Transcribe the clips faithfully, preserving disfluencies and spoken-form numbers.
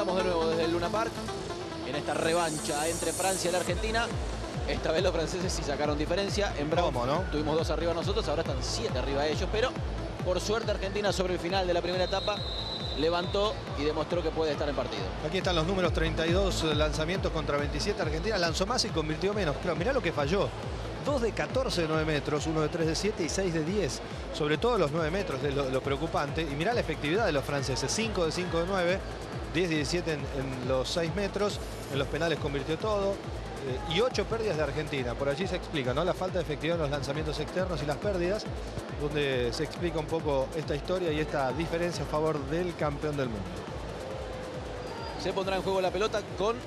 Estamos de nuevo desde el Luna Park en esta revancha entre Francia y la Argentina. Esta vez los franceses sí sacaron diferencia. En Brown ¿Cómo, no? tuvimos dos arriba nosotros, ahora están siete arriba ellos. Pero por suerte Argentina sobre el final de la primera etapa levantó y demostró que puede estar en partido. Aquí están los números: treinta y dos lanzamientos contra veintisiete. Argentina lanzó más y convirtió menos. Claro, mirá lo que falló. dos de catorce de nueve metros, uno de tres de siete y seis de diez. Sobre todo los nueve metros, de lo, lo preocupante. Y mirá la efectividad de los franceses. cinco de cinco de nueve, diez de diecisiete en, en los seis metros. En los penales convirtió todo. Eh, y ocho pérdidas de Argentina. Por allí se explica, ¿no? La falta de efectividad en los lanzamientos externos y las pérdidas. Donde se explica un poco esta historia y esta diferencia a favor del campeón del mundo. Se pondrá en juego la pelota con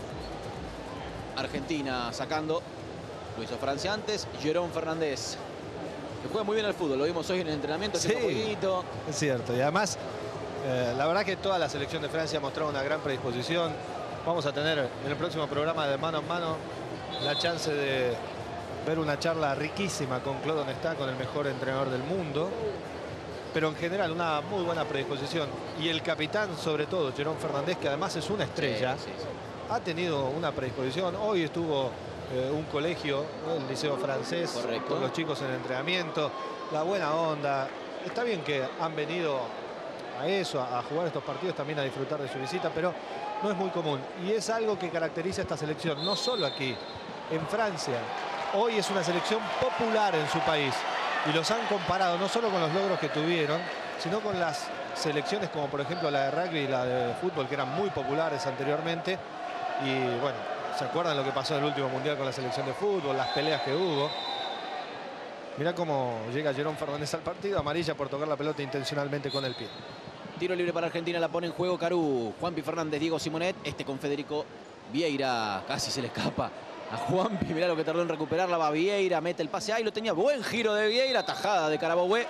Argentina sacando. Lo hizo Francia antes. Jérôme Fernández, que juega muy bien al fútbol. Lo vimos hoy en el entrenamiento. Sí, jueguito. Es cierto. Y además, eh, la verdad que toda la selección de Francia ha mostrado una gran predisposición. Vamos a tener en el próximo programa de Mano a Mano la chance de ver una charla riquísima con Claude Onestad, con el mejor entrenador del mundo. Pero en general una muy buena predisposición. Y el capitán, sobre todo, Jérôme Fernández, que además es una estrella, sí, sí, sí. ha tenido una predisposición. Hoy estuvo eh, un colegio, el Liceo Francés, correcto, con los chicos en entrenamiento. La buena onda. Está bien que han venido a eso, a, a jugar estos partidos, también a disfrutar de su visita, pero no es muy común. Y es algo que caracteriza a esta selección, no solo aquí, en Francia. Hoy es una selección popular en su país y los han comparado no solo con los logros que tuvieron, sino con las selecciones como por ejemplo la de rugby y la de fútbol, que eran muy populares anteriormente. Y bueno, ¿se acuerdan lo que pasó en el último mundial con la selección de fútbol? Las peleas que hubo. Mirá cómo llega Jérôme Fernández al partido. Amarilla por tocar la pelota intencionalmente con el pie. Tiro libre para Argentina, la pone en juego Carú. Juanpi Fernández, Diego Simonet, este con Federico Vieira. Casi se le escapa a Juanpi, mirá lo que tardó en recuperarla, va Vieira, mete el pase, ahí lo tenía, buen giro de Vieira, tajada de Caraboue.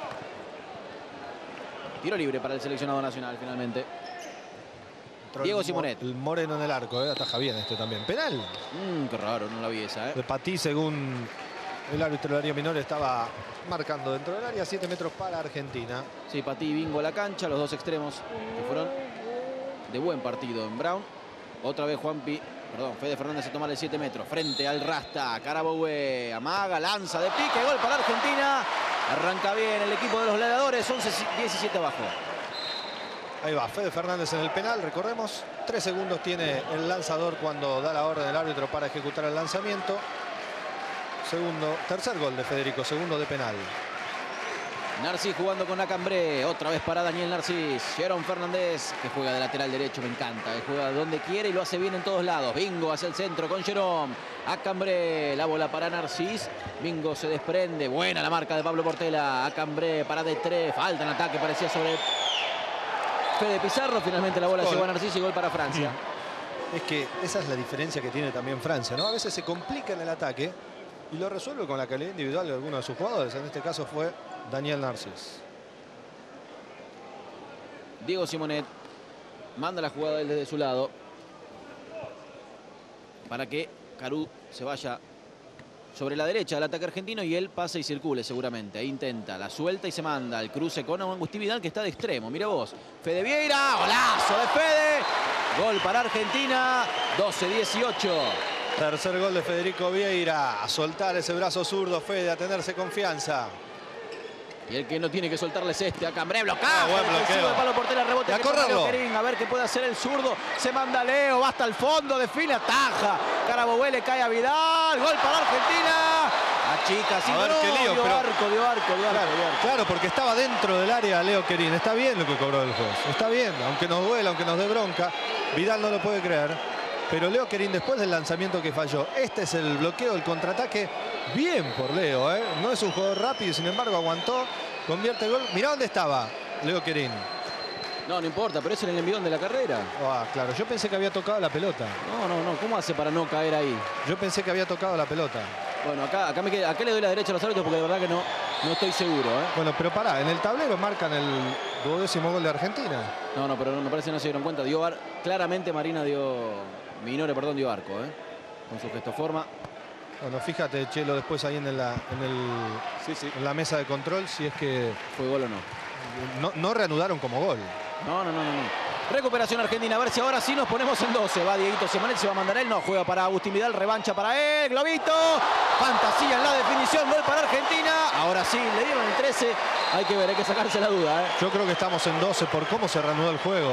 Tiro libre para el seleccionado nacional finalmente. Entró Diego Simonet. El moreno en el arco, ¿eh? Ataja bien este también. Penal. Mm, qué raro, no la vi esa, ¿eh? De Patí, según el árbitro del área menor, estaba marcando dentro del área. siete metros para Argentina. Sí, Patí y Bingo a la cancha, los dos extremos que fueron de buen partido en Brown. Otra vez Juanpi. Perdón, Fede Fernández se toma el siete metros. Frente al Rasta. Caraboue amaga, lanza de pique. Gol para Argentina. Arranca bien el equipo de los gladiadores. once diecisiete abajo. Ahí va, Fede Fernández en el penal. Recordemos, tres segundos tiene el lanzador cuando da la orden del árbitro para ejecutar el lanzamiento. Segundo, tercer gol de Federico. Segundo de penal. Narcís jugando con Acambré, otra vez para Daniel Narcís. Jérôme Fernández, que juega de lateral derecho, me encanta. Que juega donde quiere y lo hace bien en todos lados. Bingo hacia el centro con Jérôme. Acambré, la bola para Narcís. Bingo se desprende. Buena la marca de Pablo Portela. Acambré para de tres. Falta en ataque, parecía sobre Fede Pizarro. Finalmente la bola llegó a Narcís y gol para Francia. Es que esa es la diferencia que tiene también Francia, ¿no? A veces se complica en el ataque y lo resuelve con la calidad individual de alguno de sus jugadores. En este caso fue Daniel Narcís. Diego Simonet manda la jugada desde su lado para que Carú se vaya sobre la derecha del ataque argentino y él pase y circule seguramente. Ahí intenta, la suelta y se manda el cruce con Agustín Vidal, que está de extremo. Mira vos, Fede Vieira, golazo de Fede. Gol para Argentina, doce dieciocho. Tercer gol de Federico Vieira. A soltar ese brazo zurdo, Fede, a tenerse confianza. Y el que no tiene que soltarle es este. Acambré, bloqueo. Ah, buen bloqueo. De Pablo Portela, rebote. A correrlo. Querín, a ver qué puede hacer el zurdo. Se manda Leo, va hasta el fondo, define, ataja. Caraboue le cae a Vidal. Gol para Argentina. Achica, sí, a ver no, qué lío, dio pero... arco, dio arco, dio arco, claro, dio arco. Claro, porque estaba dentro del área Leo Querín. Está bien lo que cobró el juez. Está bien, aunque nos duela, aunque nos dé bronca. Vidal no lo puede creer. Pero Leo Querín, después del lanzamiento que falló, este es el bloqueo, el contraataque. Bien por Leo, ¿eh? No es un jugador rápido, sin embargo aguantó, convierte el gol. Mirá dónde estaba Leo Querín. No, no importa, pero es en el envión de la carrera. Ah, claro, yo pensé que había tocado la pelota. No, no, no, ¿cómo hace para no caer ahí? Yo pensé que había tocado la pelota. Bueno, acá, acá, me queda, acá le doy la derecha a los árbitros porque de verdad que no, no estoy seguro, ¿eh? Bueno, pero pará, en el tablero marcan el duodécimo gol de Argentina. No, no, pero no, me parece que no se dieron cuenta. Dio ar... Claramente Marina dio... Minore, perdón, dio arco, ¿eh? Con su gestoforma. Bueno, fíjate, Chelo, después ahí en la, en el, sí, sí. en la mesa de control, si es que... ¿Fue gol o no? No, no reanudaron como gol. No, no, no, no. no. Recuperación argentina, a ver si ahora sí nos ponemos en doce. Va Dieguito Simonet, se va a mandar él, no, juega para Agustín Vidal, revancha para él, globito. Fantasía en la definición, gol para Argentina. Ahora sí, le dieron el trece. Hay que ver, hay que sacarse la duda. ¿eh? Yo creo que estamos en doce por cómo se reanudó el juego.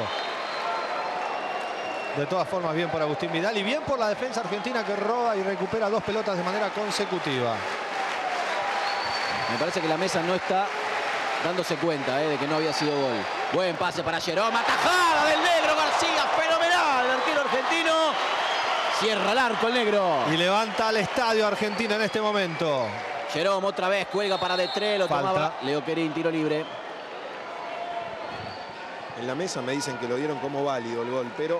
De todas formas, bien por Agustín Vidal y bien por la defensa argentina que roba y recupera dos pelotas de manera consecutiva. Me parece que la mesa no está dándose cuenta eh, de que no había sido gol. Buen pase para Jerome, atajada del negro García, fenomenal. El arquero argentino cierra el arco el negro. Y levanta al estadio Argentina en este momento. Jerome otra vez, cuelga para De Tre, lo Falta. tomaba Leo Querín, tiro libre. En la mesa me dicen que lo dieron como válido el gol, pero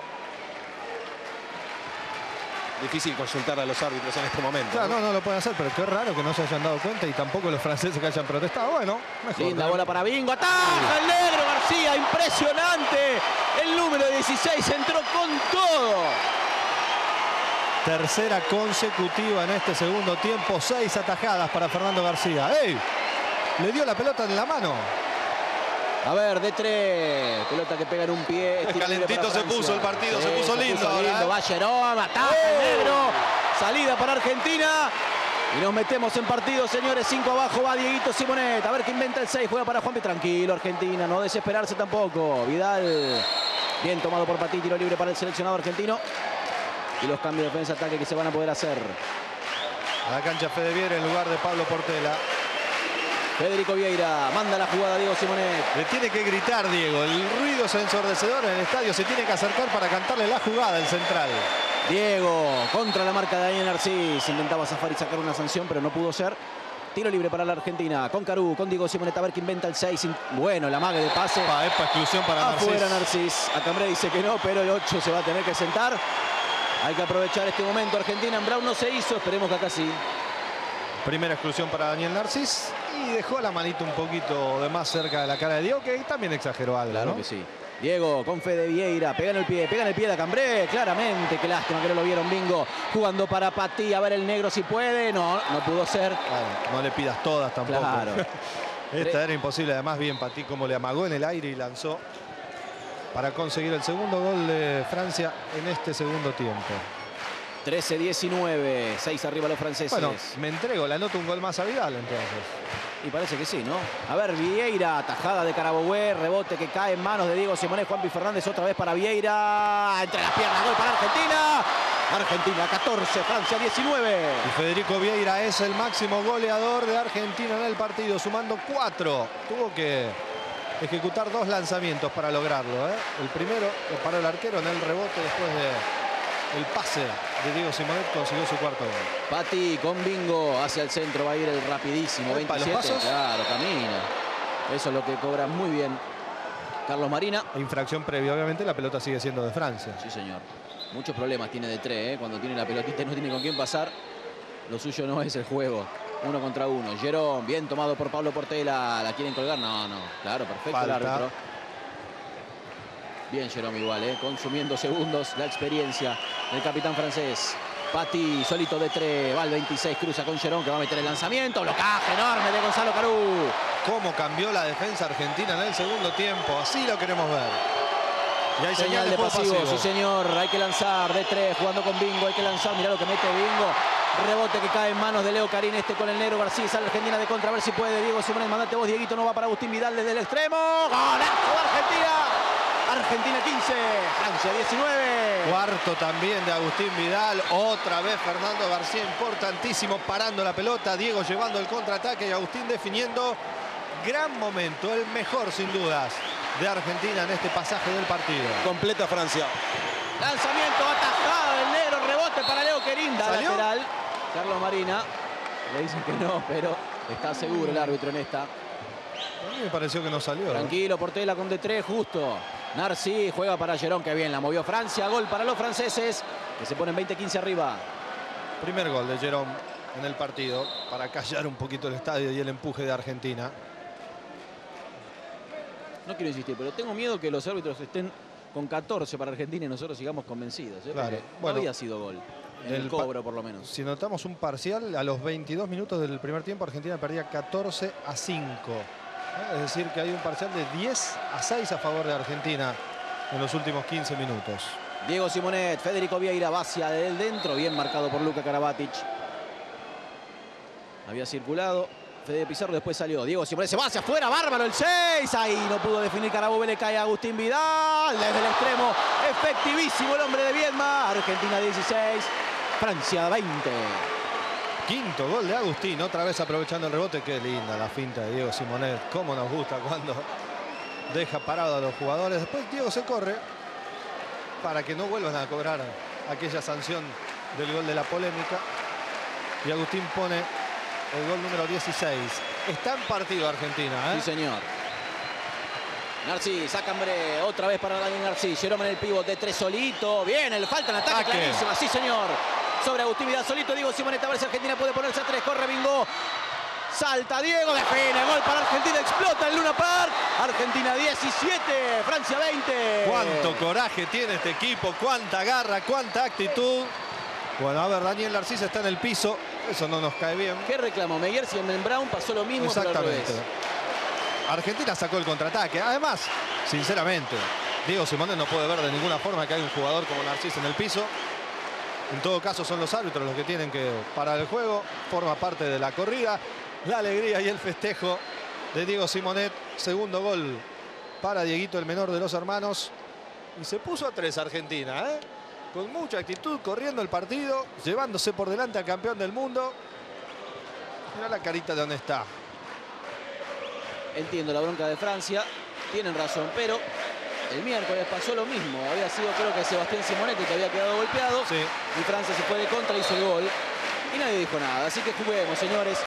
difícil consultar a los árbitros en este momento. Claro, ¿no? no, no lo pueden hacer, pero qué raro que no se hayan dado cuenta y tampoco los franceses que hayan protestado. Bueno, mejor. Linda ¿no? bola para Bingo, ataja el negro García, impresionante. El número dieciséis entró con todo. Tercera consecutiva en este segundo tiempo. Seis atajadas para Fernando García. ¡Ey! Le dio la pelota en la mano. A ver, De Tre, pelota que pega en un pie. Tiro libre Calentito para se Francia. puso el partido, se puso lindo puso ahora, lindo. ¿eh? Va Jerome, ataja el negro. Salida para Argentina. Y nos metemos en partido, señores. Cinco abajo va Dieguito Simonet. A ver qué inventa el seis. Juega para Juanpi. Tranquilo, Argentina. No desesperarse tampoco. Vidal. Bien tomado por Patí. Tiro libre para el seleccionado argentino. Y los cambios de defensa-ataque que se van a poder hacer. A la cancha Fede Vieira en lugar de Pablo Portela. Federico Vieira manda la jugada a Diego Simonet. Le tiene que gritar Diego. El ruido es ensordecedor en el estadio. Se tiene que acercar para cantarle la jugada el central. Diego contra la marca de Daniel Narcís. Intentaba zafar y sacar una sanción, pero no pudo ser. Tiro libre para la Argentina. Con Carú, con Diego Simonet. A ver que inventa el seis. Bueno, la mague de pase. Epa, epa, exclusión para Afuera Narcís. Narcís. Acambré dice que no, pero el ocho se va a tener que sentar. Hay que aprovechar este momento. Argentina en Brown no se hizo. Esperemos que acá sí. Primera exclusión para Daniel Narcís. Y dejó la manita un poquito de más cerca de la cara de Diego, que también exageró algo, Claro ¿no? que sí. Diego con Fede Vieira, pega en el pie, pega en el pie de Acambré, claramente, qué lástima que no lo vieron. Bingo jugando para Patí, a ver el negro si puede, no, no pudo ser. Claro, no le pidas todas tampoco. Claro. Esta era imposible, además bien Patí como le amagó en el aire y lanzó para conseguir el segundo gol de Francia en este segundo tiempo. trece diecinueve, seis arriba los franceses. Bueno, me entrego, le anoto un gol más a Vidal entonces. Y parece que sí, ¿no? A ver, Vieira, tajada de Carabobué, rebote que cae en manos de Diego Simonet, Juanpi Fernández otra vez para Vieira, entre las piernas, gol para Argentina. Argentina catorce, Francia diecinueve. Y Federico Vieira es el máximo goleador de Argentina en el partido, sumando cuatro. Tuvo que ejecutar dos lanzamientos para lograrlo, ¿eh? El primero lo paró el arquero en el rebote después de el pase de Diego Simonet, consiguió su cuarto gol. Patí con Bingo hacia el centro, va a ir el rapidísimo, Epa, ¿los veintisiete. pasos? Claro, camina. Eso es lo que cobra muy bien Carlos Marina. Infracción previa, obviamente la pelota sigue siendo de Francia. Sí, señor. Muchos problemas tiene De Tre, ¿eh? Cuando tiene la pelotita y no tiene con quién pasar. Lo suyo no es el juego. Uno contra uno. Jerome, bien tomado por Pablo Portela. ¿La quieren colgar? No, no. Claro, perfecto el Falta. árbitro. Bien Jerome igual, ¿eh? Consumiendo segundos la experiencia del capitán francés. Patí, solito De Tre, va al veintiséis, cruza con Jerome que va a meter el lanzamiento. Blocaje enorme de Gonzalo Carú. Cómo cambió la defensa argentina en el segundo tiempo. Así lo queremos ver. Y hay Señal de juego pasivo, pasivo. sí señor. Hay que lanzar De Tre jugando con Bingo. Hay que lanzar, mirá lo que mete Bingo. Rebote que cae en manos de Leo Carín, este con el negro García. Sale Argentina de contra, a ver si puede. Diego Simonet, mandate vos, Dieguito, no va para Agustín Vidal desde el extremo. ¡Golazo de Argentina! Argentina quince, Francia diecinueve. Cuarto también de Agustín Vidal. Otra vez Fernando García, importantísimo, parando la pelota. Diego llevando el contraataque y Agustín definiendo. Gran momento, el mejor sin dudas de Argentina en este pasaje del partido. Completa Francia. Lanzamiento, atajada del negro, rebote para Leo Querín. Da ¿Salió? lateral. Carlos Marina. Le dicen que no, pero está seguro el árbitro en esta. A mí me pareció que no salió. Tranquilo, Portela con De Tre, justo. Narcí juega para Jerome, que bien la movió Francia. Gol para los franceses, que se ponen veinte quince arriba. Primer gol de Jerome en el partido para callar un poquito el estadio y el empuje de Argentina. No quiero insistir, pero tengo miedo que los árbitros estén con catorce para Argentina y nosotros sigamos convencidos. ¿eh? Claro, Porque bueno, no había sido gol. En el el cobro, por lo menos. Si notamos un parcial, a los veintidós minutos del primer tiempo, Argentina perdía catorce a cinco. Es decir, que hay un parcial de diez a seis a favor de Argentina en los últimos quince minutos. Diego Simonet, Federico Vieira va hacia el dentro. Bien marcado por Luka Karabatic. Había circulado. Fede Pizarro después salió. Diego Simonet se va hacia afuera. Bárbaro el seis. Ahí no pudo definir Carabobe. Le cae a Agustín Vidal. Desde el extremo. Efectivísimo el hombre de Viedma. Argentina dieciséis. Francia veinte. Quinto gol de Agustín. Otra vez aprovechando el rebote. Qué linda la finta de Diego Simonet. Cómo nos gusta cuando deja parado a los jugadores. Después Diego se corre para que no vuelvan a cobrar aquella sanción del gol de la polémica. Y Agustín pone el gol número dieciséis. Está en partido Argentina, ¿eh? Sí, señor. Narcís, Acambré, otra vez para Daniel Narcís. Jerome en el pívot de tres solito. Bien, el falta en ataque, Ataque. clarísima. Sí, señor. Sobre Agustín Vidal solito. Diego Simonet, a ver si Argentina puede ponerse a tres. Corre Bingo. Salta Diego, define. Gol para Argentina. Explota el Luna Park. Argentina diecisiete, Francia veinte. Cuánto coraje tiene este equipo. Cuánta garra, cuánta actitud. Bueno, a ver, Daniel Narcís está en el piso. Eso no nos cae bien. ¿Qué reclamó Meyers y en Brown pasó lo mismo? Exactamente. Pero al revés. Argentina sacó el contraataque. Además, sinceramente, Diego Simonet no puede ver de ninguna forma que hay un jugador como Narcís en el piso. En todo caso son los árbitros los que tienen que parar el juego. Forma parte de la corrida. La alegría y el festejo de Diego Simonet. Segundo gol para Dieguito, el menor de los hermanos. Y se puso a tres Argentina, ¿eh? Con mucha actitud, corriendo el partido, llevándose por delante al campeón del mundo. Mirá la carita de donde está. Entiendo la bronca de Francia, tienen razón, pero el miércoles pasó lo mismo. Había sido, creo que Sebastián Simonetti que había quedado golpeado. Sí. Y Francia se fue de contra, hizo el gol. Y nadie dijo nada, así que juguemos, señores.